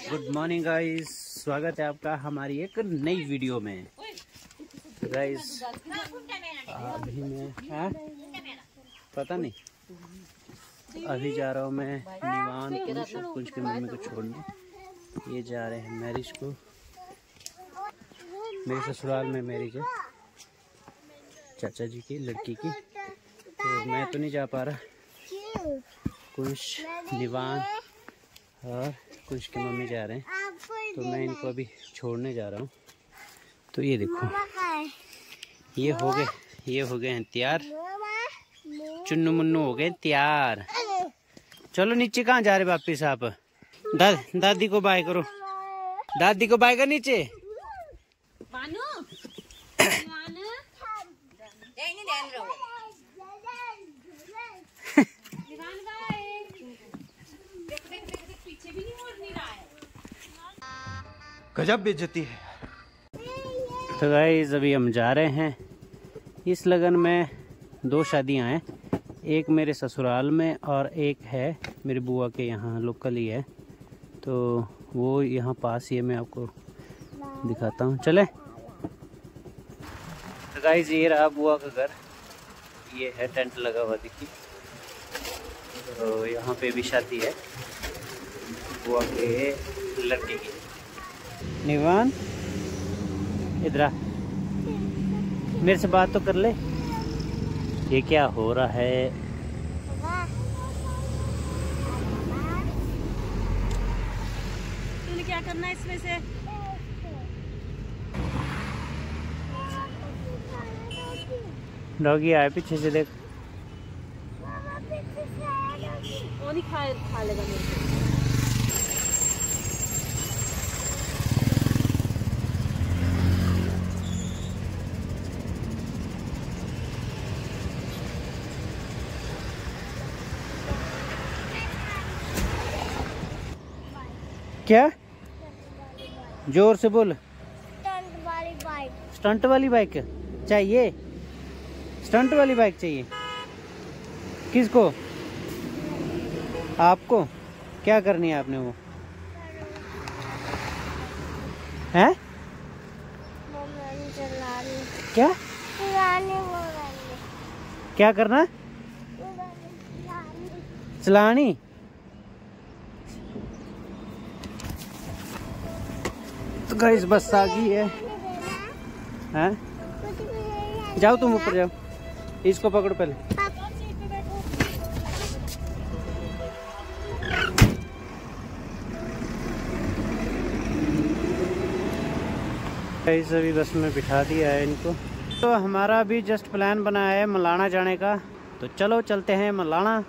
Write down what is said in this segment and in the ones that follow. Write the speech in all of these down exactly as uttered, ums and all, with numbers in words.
Good morning guys, स्वागत है आपका हमारी एक नई वीडियो में। गाइस अभी मैं हाँ पता नहीं अभी जा रहा हूँ मैं निवान कुंज कुंज की मम्मी को छोड़ने। ये जा रहे हैं मैरिज को, मेरे ससुराल में मैरिज है चाचा जी की लड़की की, तो मैं तो नहीं जा पा रहा। कुंज निवान और कुछ की मम्मी जा रहे हैं, तो मैं इनको अभी छोड़ने जा रहा हूँ। तो ये देखो, ये हो गए ये हो गए हैं तैयार, चुन्नू मुन्नू हो गए तैयार। चलो नीचे कहाँ जा रहे वापिस आप? दा, दादी को बाय करो, दादी को बाय कर नीचे। गजब बेइज्जती है। तो गाइस अभी हम जा रहे हैं। इस लगन में दो शादियां हैं, एक मेरे ससुराल में और एक है मेरी बुआ के यहाँ लोकल ही है, तो वो यहाँ पास ही है, मैं आपको दिखाता हूँ। चले। तो गाइस ये रहा बुआ का घर, ये है टेंट लगा हुआ देखिए। तो यहाँ पे भी शादी है बुआ के लड़के की। निवान इधर आ, मेरे से बात तो कर ले। ये क्या हो रहा है? तूने क्या करना है इसमें से? डॉगी आए पीछे से, देख। वो नहीं खा खा लेगा मेरे को। क्या? जोर से बोल। स्टंट वाली बाइक। स्टंट वाली बाइक चाहिए? स्टंट वाली बाइक चाहिए? किसको? आपको? क्या करनी है आपने वो? हैं? क्या क्या करना? चलानी? तो गाइस बस आ गई है। हैं? जाओ तुम ऊपर जाओ, इसको पकड़ो पहले। गाइस अभी बस में बिठा दिया है इनको। तो हमारा भी जस्ट प्लान बना है मलाना जाने का, तो चलो चलते हैं मलाना।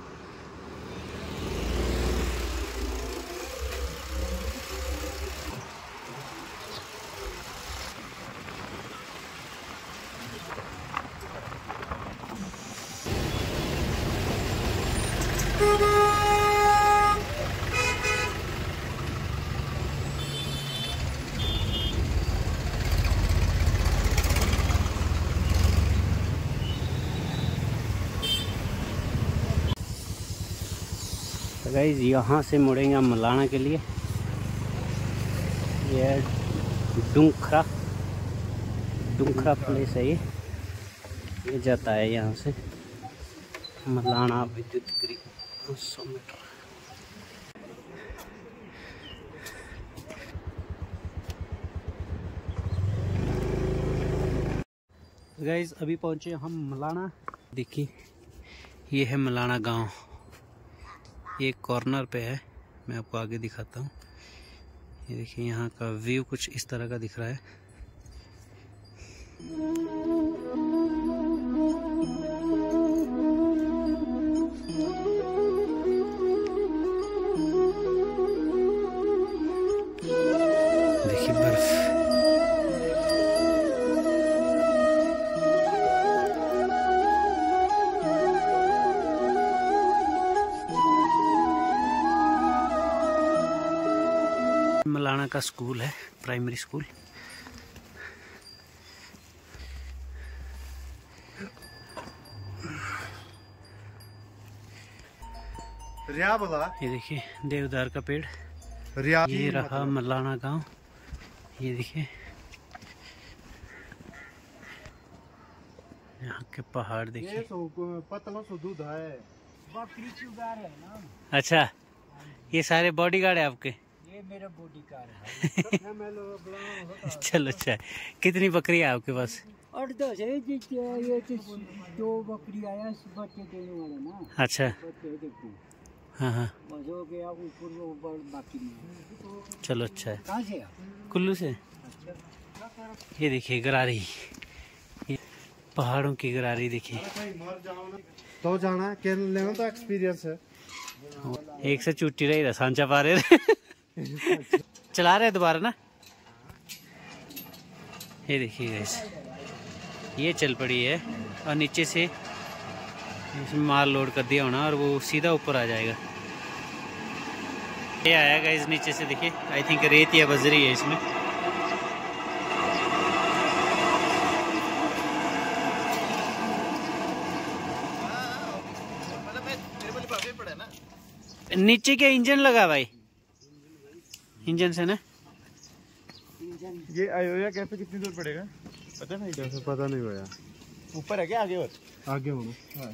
तो गाइस यहाँ से मुड़ेंगे हम मलाना के लिए। ये डुंखरा डुंखरा प्लेस है ये ये जाता है यहाँ से मलाना विद्युत गृह सौ मीटर। गाइस अभी पहुँचे हम मलाना। देखिए ये है मलाना गांव, ये कॉर्नर पे है, मैं आपको आगे दिखाता हूँ। ये देखिए यहाँ का व्यू कुछ इस तरह का दिख रहा है। देखिए बर्फ। मलाना का स्कूल है, प्राइमरी स्कूल। रिया बोला। ये देखिए देवदार का पेड़। ये रहा मलाना गांव। ये देखिए यहाँ के पहाड़ देखिए। पतला सा दूध है, बकरी चुगा रहे हैं ना। अच्छा, ये सारे बॉडीगार्ड है आपके? ये मेरा बॉडीगार्ड है। चलो अच्छा, कितनी बकरी है आपके पास? और दस है, ये तो दो बकरी आया बच्चे देने वाले ना। अच्छा, बच्चे देखते हाँ हाँ, बस हो गया, ऊपर वो बाकी नहीं। चलो अच्छा है। कहाँ से आप? कुल्लू से। ये देखिए गरारी, ये पहाड़ों की गरारी देखिए। तो जाना लेना तो एक्सपीरियंस है। एक से चुट्टी रही था, सांचा पा रहे चला रहे दोबारा ना। ये देखिए गाइस, ये चल पड़ी है और नीचे से इसमें माल लोड कर दिया होना और वो सीधा ऊपर आ जाएगा। ये आया गाइस नीचे से, देखिए आई थिंक रेत या बजरी है इसमें। नीचे के इंजन लगा भाई, इंजन से ना। ये अयोध्या कैफे कितनी दूर पड़ेगा पता नहीं? कैसे पता नहीं भैया। ऊपर है क्या आगे? और आगे होना। हाँ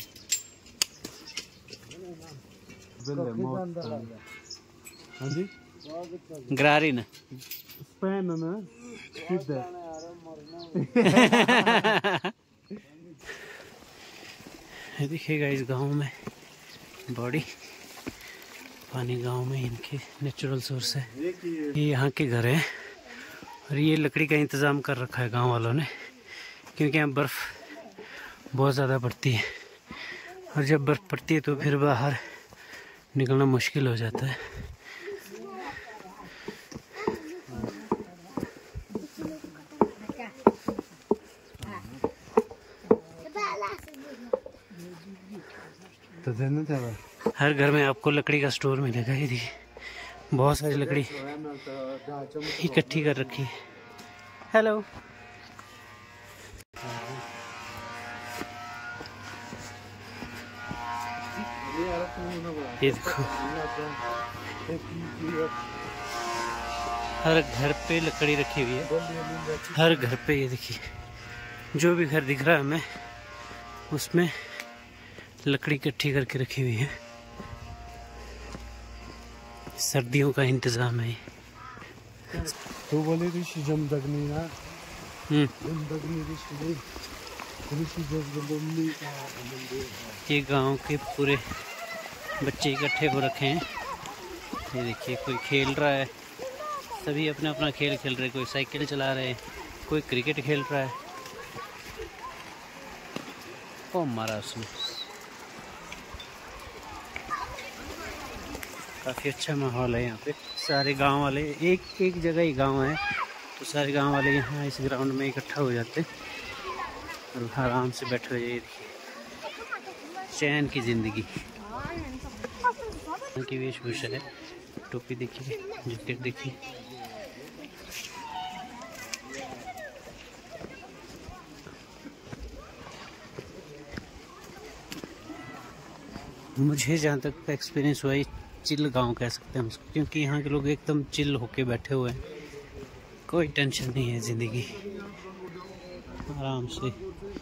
हाँ जी, गरारी ना स्पैन है ना सीधा। देखिएगा इस गांव में बॉडी पानी, गांव में इनके नेचुरल सोर्स है। ये यहाँ के घर है और ये लकड़ी का इंतज़ाम कर रखा है गांव वालों ने, क्योंकि यहाँ बर्फ़ बहुत ज़्यादा पड़ती है और जब बर्फ़ पड़ती है तो फिर बाहर निकलना मुश्किल हो जाता है। तो देना चाहिए। हर घर में आपको लकड़ी का स्टोर मिलेगा। ये देखिए बहुत सारी लकड़ी इकट्ठी कर रखी है। हेलो, ये देखो हर घर पे लकड़ी रखी हुई है, हर घर पे। ये देखिए जो भी घर दिख रहा है हमें उसमें लकड़ी इकट्ठी करके रखी हुई है। सर्दियों का इंतजाम है। तो बोले ऋषि जमदग्नि ना, हम्म, ऋषि जमदग्नि का मंदिर है। ये गांव के पूरे बच्चे इकट्ठे हो रखे हैं। ये देखिए कोई खेल रहा है, सभी अपना अपना खेल खेल रहे हैं। कोई साइकिल चला रहे हैं, कोई क्रिकेट खेल रहा है। ओ मारा उसने। काफ़ी अच्छा माहौल है यहाँ पे। सारे गांव वाले एक एक जगह ही गांव है, तो सारे गांव वाले यहाँ इस ग्राउंड में इकट्ठा हो जाते हैं और आराम से बैठे हुए। ये देखिए चैन की ज़िंदगी। की वेशभूषा है, टोपी देखिए, जैकेट देखिए। मुझे जहाँ तक एक्सपीरियंस हुआ, ये चिल गांव कह सकते हैं हम उसको, क्योंकि यहाँ के लोग एकदम चिल होके बैठे हुए हैं। कोई टेंशन नहीं है, जिंदगी आराम से।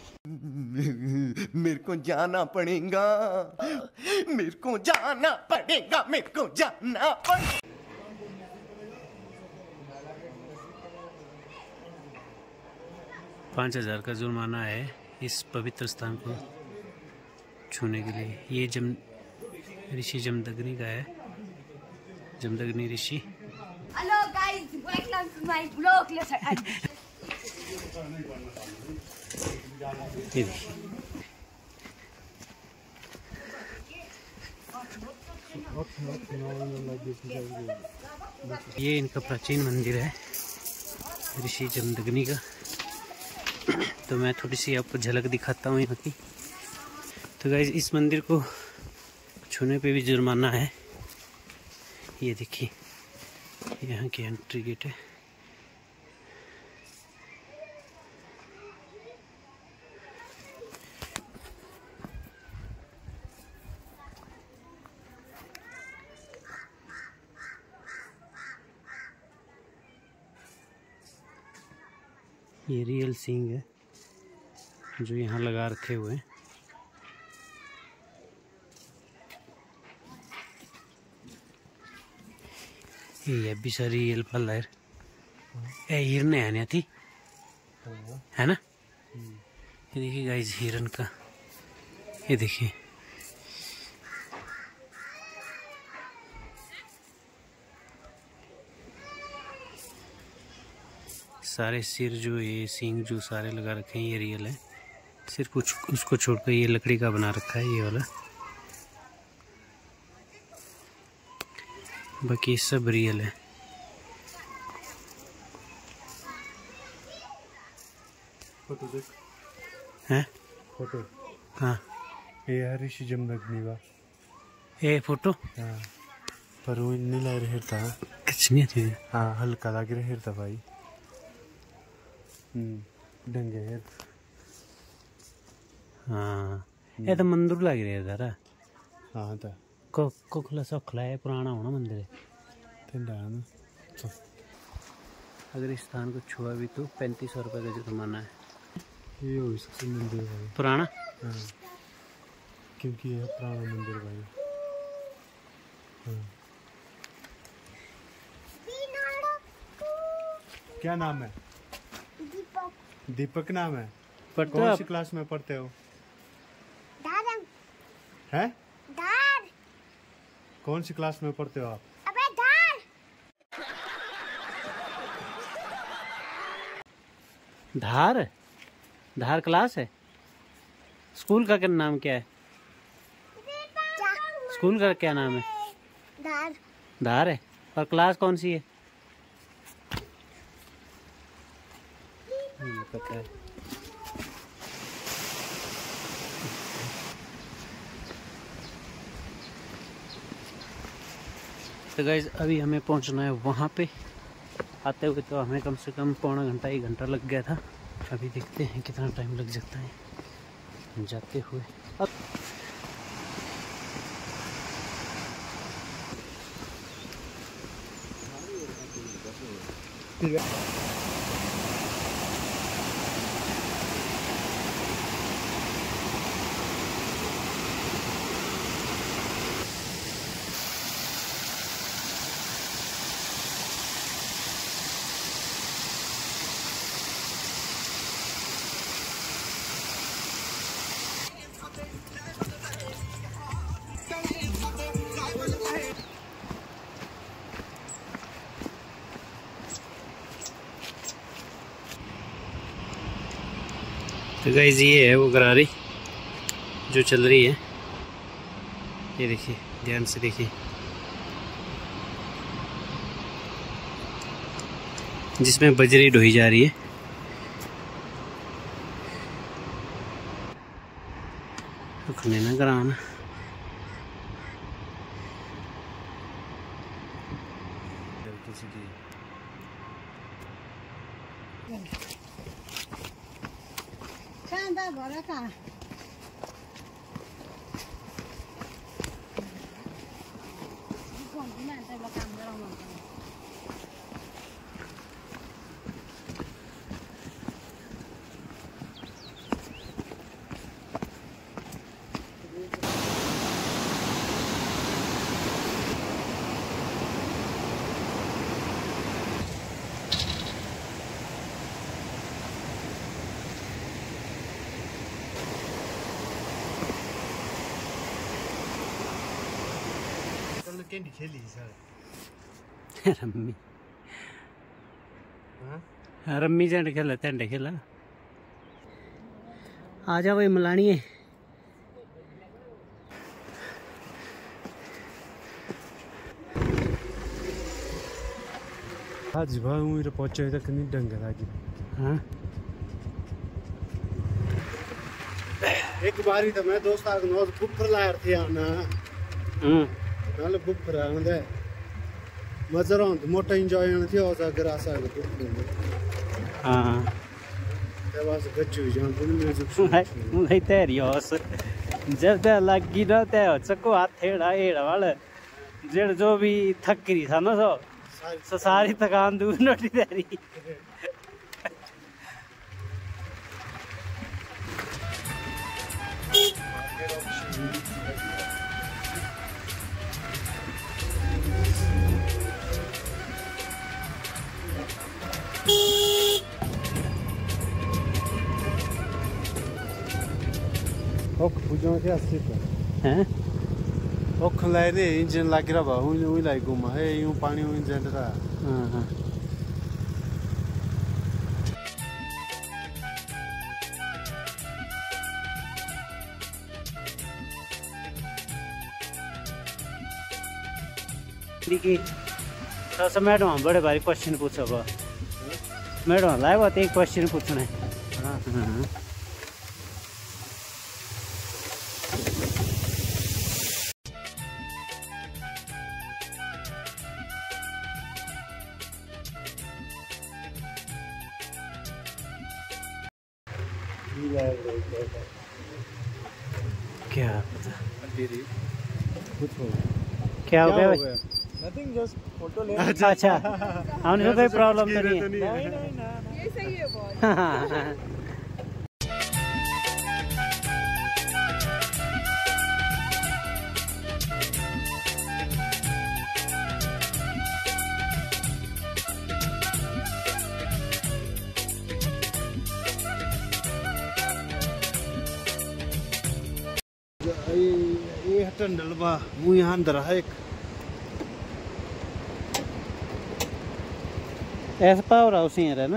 मेरे को जाना पड़ेगा, मेरे को जाना पड़ेगा, मेरे को जाना पड़ेगा। पाँच हजार का जुर्माना है इस पवित्र स्थान को छूने के लिए। ये जम ऋषि जमदग्नि का है, Jamadagni Rishi. Hello guys, welcome to my blog. ये देखिए ये इनका प्राचीन मंदिर है ऋषि जमदग्नि का। तो मैं थोड़ी सी आपको झलक दिखाता हूँ यहाँ की। तो गाइस इस मंदिर को छूने पे भी जुर्माना है। ये देखिए यहाँ की एंट्री गेट है। ये रियल सींग है जो यहाँ लगा रखे हुए हैं। ये भी सारी रियल फल है। ए हिरन है ना थी है ना। ये देखिए गाइस हिरन का, ये देखिए सारे सिर जो ये सींग जो सारे लगा रखे हैं ये रियल है। सिर्फ कुछ उसको छोड़कर ये लकड़ी का बना रखा है ये वाला, बाकी सब रियल है। फोटो देख हैं फोटो। हाँ ये है ऋषि जमदग्नि का। ये फोटो हाँ पर वो नहीं लग रहा था कुछ नहीं थी। हाँ हल्का लग रहा था भाई। हम्म डंगे है। हाँ ये तो मंदिर लग रहा है जरा। हाँ तो को को खुला सा खुला है, पुराना होना मंदिर है। ठंडा है ना। तो अगर इस स्थान को छुआ भी तो पैंतीस सौ रुपये का जुर्माना है। ये हो सकता मंदिर भाई पुराना। हाँ क्योंकि ये पुराना मंदिर भाई। हाँ क्या नाम है? दीपक। दीपक नाम है। पढ़ते कौन हो सी क्लास में पढ़ते हो? दादा हैं? दार कौन सी क्लास में पढ़ते हो आप? अबे दार धार धार क्लास है। स्कूल का क्या नाम क्या है? स्कूल का क्या नाम है? दार धार है। और क्लास कौन सी है? नहीं पता है। तो गाइज अभी हमें पहुंचना है वहाँ पे। आते हुए तो हमें कम से कम पौना घंटा एक घंटा लग गया था। अभी देखते हैं कितना टाइम लग जाता है जाते हुए। अब तो गाइस ये है वो गरारी जो चल रही है। ये देखिए ध्यान से देखिए, जिसमें बजरी ढोई जा रही है। रुकने ना कराना। खांदा भरा का कौन ना ते काम गरम कैंडी खेली सर। रम्मी रम्मी झंड खेला झंडे खेला। आ जा भाई मलानी है। आज भाई मेरे पहुंचे तक नहीं ढंग लगी। हाँ एक बारी तो मैं दोस्त आग नोज बुक कर लाया थे आना। हम्म नाले बुक कराने दे मजा रहा मोटा एंजॉय आना थी और अगर आसा है बुक करने। हाँ ते बस गच्चू जान तो म्यूजिक नहीं तेरी होस जब ते लगी ना ते चको हाथ हेड़ा हेड़ा वाले जेड़ जो भी थक रही था ना सो सो सारी थकान दूर नोटी तेरी। ओख बुझाउँ क्या सिप हैं ओखलाई नै इन्जिन लागेर भयो उहिले उहिलाई घुमा हे यूँ पानी इंजन रहा हाँ हाँ देखिए थोड़ा मैडम हम बड़े भारी क्वेश्चन पूछो अब मैडम लाई बात एक क्वेश्चन पूछना है हाँ हाँ क्या पता क्या हो गया भाई नथिंग जस्ट फोटो ले अच्छा अच्छा हमने कोई प्रॉब्लम तो नहीं है ये सही है बहुत ये हटन डलवा मुँह यहाँ अंदर है एक ऐसा पावर हाउस ही है ना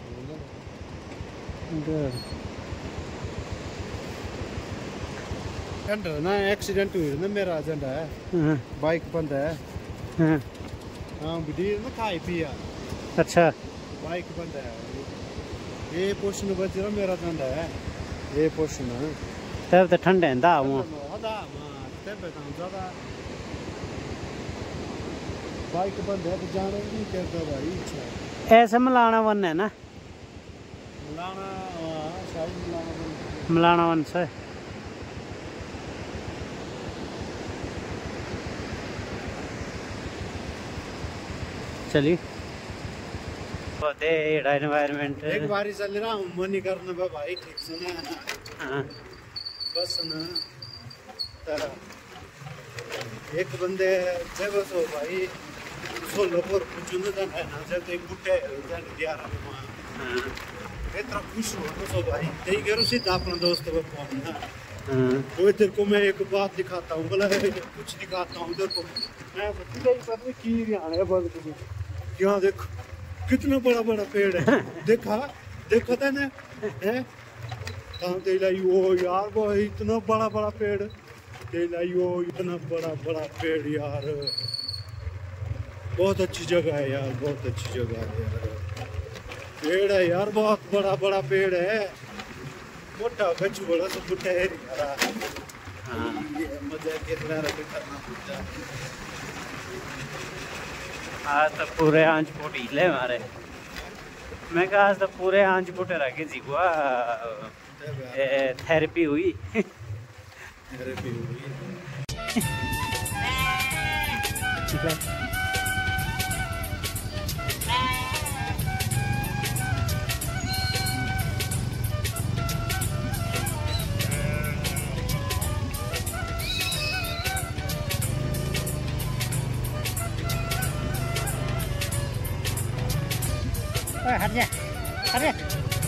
अंदर ना एक्सीडेंट हुई ना मेरा एजेंडा है बाइक बंद है हाँ बिडी ना खाई पिया अच्छा बाइक बंद है ये पोर्शन बच रहा मेरा एजेंडा है ये पोर्शन तब तो ठंडे हैं दा वो बाइक बंद है तो जाना नहीं करता भाई ऐसे मलाना वन है ना मिलाना शायद मिलाना मलाना वन से चलिए बहुत एनवायरमेंट एक बारी चल रहा हूँ मन नहीं करना भाई ठीक से ना हाँ बस ना तारा एक बंदे जब सो भाई सोलो पर कुछ न जाना है ना जब एक बुट्टे जान ग्यारह में वहाँ इतना खुश हो तो सो भाई यही करो सीधा अपना दोस्त को पहुँचना तो इधर को मैं एक बात दिखाता हूँ बोला कुछ दिखाता हूँ इधर को मैं पता नहीं की आने बंद यहाँ देखो कितना बड़ा बड़ा पेड़ है देखा देखा था ना है वो यार वो इतना बड़ा बड़ा पेड़ यो इतना बड़ा बड़ा पेड़ यार बहुत अच्छी जगह है यार बहुत अच्छी जगह है यार पेड़ है यार बहुत बड़ा बड़ा पेड़ है मोटा गच बड़ा सब बुट्टा है यार ये मजा कितना करना पड़ता आज तो पूरे आंच फुट हिले मारे मैं कहा आज तो पूरे आंच फुट रखे जी हुआ थेरेपी हुई थेरेपी हुई हट जा हट जा